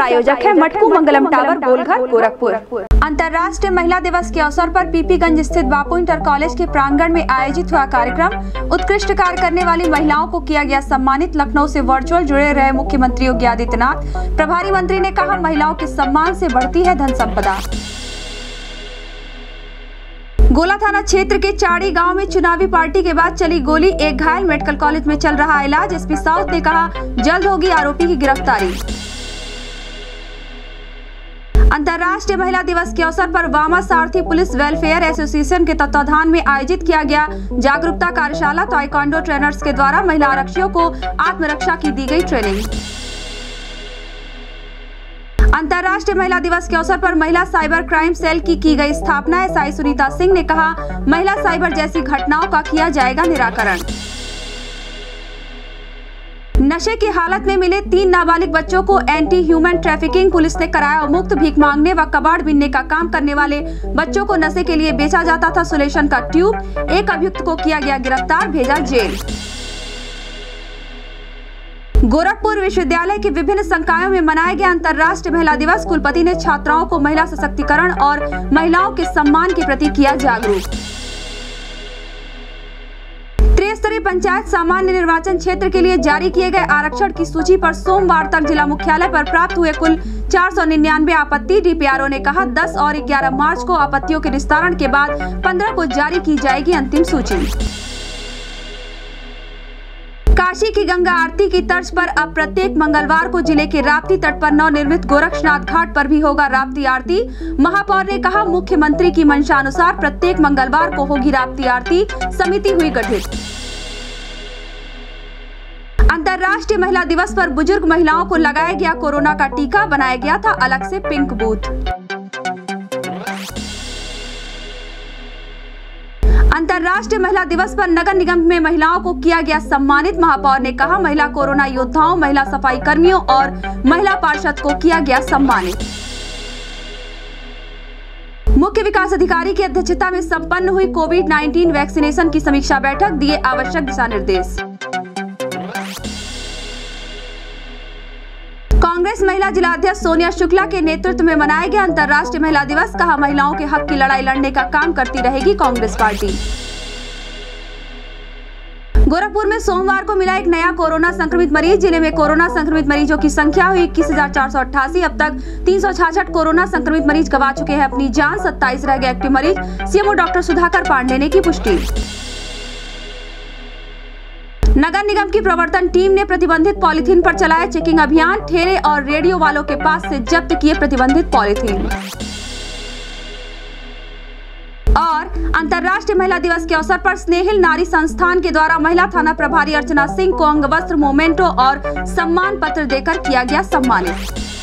आयोजक है मटकू मंगलम टावर, गोलघर, गोरखपुर। अंतर्राष्ट्रीय महिला दिवस के अवसर पर पीपीगंज स्थित बापू इंटर कॉलेज के प्रांगण में आयोजित हुआ कार्यक्रम। उत्कृष्ट कार्य करने वाली महिलाओं को किया गया सम्मानित। लखनऊ से वर्चुअल जुड़े रहे मुख्यमंत्री योगी आदित्यनाथ। प्रभारी मंत्री ने कहा, महिलाओं के सम्मान से बढ़ती है धन संपदा। गोला थाना क्षेत्र के चाड़ी गांव में चुनावी पार्टी के बाद चली गोली, एक घायल, मेडिकल कॉलेज में चल रहा इलाज। एसपी साउथ ने कहा, जल्द होगी आरोपी की गिरफ्तारी। अंतर्राष्ट्रीय महिला दिवस के अवसर पर वामा सारथी पुलिस वेलफेयर एसोसिएशन के तत्वाधान में आयोजित किया गया जागरूकता कार्यशाला। ताइक्वांडो ट्रेनर्स के द्वारा महिला आरक्षियों को आत्मरक्षा की दी गई ट्रेनिंग। अंतर्राष्ट्रीय महिला दिवस के अवसर पर महिला साइबर क्राइम सेल की गई स्थापना। एसआई सुनीता सिंह ने कहा, महिला साइबर जैसी घटनाओं का किया जाएगा निराकरण। नशे की हालत में मिले 3 नाबालिग बच्चों को एंटी ह्यूमन ट्रैफिकिंग पुलिस ने कराया मुक्त। भीख मांगने व कबाड़ बीनने का काम करने वाले बच्चों को नशे के लिए बेचा जाता था सुलेशन का ट्यूब। एक अभियुक्त को किया गया गिरफ्तार, भेजा जेल। गोरखपुर विश्वविद्यालय के विभिन्न संकायों में मनाया गया अंतर्राष्ट्रीय महिला दिवस। कुलपति ने छात्राओं को महिला सशक्तिकरण और महिलाओं के सम्मान के प्रति किया जागरूक। त्रिस्तरीय पंचायत सामान्य निर्वाचन क्षेत्र के लिए जारी किए गए आरक्षण की सूची पर सोमवार तक जिला मुख्यालय पर प्राप्त हुए कुल 499 आपत्ति। डीपीआरओ ने कहा, 10 और 11 मार्च को आपत्तियों के निस्तारण के बाद 15 को जारी की जाएगी अंतिम सूची। काशी की गंगा आरती की तर्ज पर अब प्रत्येक मंगलवार को जिले के राप्ती तट पर नवनिर्मित गोरक्षनाथ घाट पर भी होगा राप्ती आरती। महापौर ने कहा, मुख्यमंत्री की मंशा अनुसार प्रत्येक मंगलवार को होगी राप्ती आरती। समिति हुई गठित। अंतर्राष्ट्रीय महिला दिवस पर बुजुर्ग महिलाओं को लगाया गया कोरोना का टीका। बनाया गया था अलग से पिंक बूथ। अंतर्राष्ट्रीय महिला दिवस पर नगर निगम में महिलाओं को किया गया सम्मानित। महापौर ने कहा, महिला कोरोना योद्धाओं, महिला सफाई कर्मियों और महिला पार्षद को किया गया सम्मानित। मुख्य विकास अधिकारी की अध्यक्षता में संपन्न हुई कोविड-19 वैक्सीनेशन की समीक्षा बैठक। दिए आवश्यक दिशा निर्देश। कांग्रेस महिला जिलाध्यक्ष सोनिया शुक्ला के नेतृत्व में मनाया गया अंतर्राष्ट्रीय महिला दिवस। कहा, महिलाओं के हक की लड़ाई लड़ने का काम करती रहेगी कांग्रेस पार्टी। गोरखपुर में सोमवार को मिला एक नया कोरोना संक्रमित मरीज। जिले में कोरोना संक्रमित मरीजों की संख्या हुई 21,488। अब तक 366 कोरोना संक्रमित मरीज गंवा चुके हैं अपनी जान। 27 रह गए एक्टिव मरीज। सीएमओ डॉक्टर सुधाकर पांडे ने की पुष्टि। नगर निगम की प्रवर्तन टीम ने प्रतिबंधित पॉलीथीन पर चलाया चेकिंग अभियान। ठेले और रेडियो वालों के पास से जब्त किए प्रतिबंधित पॉलीथीन। और अंतर्राष्ट्रीय महिला दिवस के अवसर पर स्नेहिल नारी संस्थान के द्वारा महिला थाना प्रभारी अर्चना सिंह को अंगवस्त्र, मोमेंटो और सम्मान पत्र देकर किया गया सम्मानित।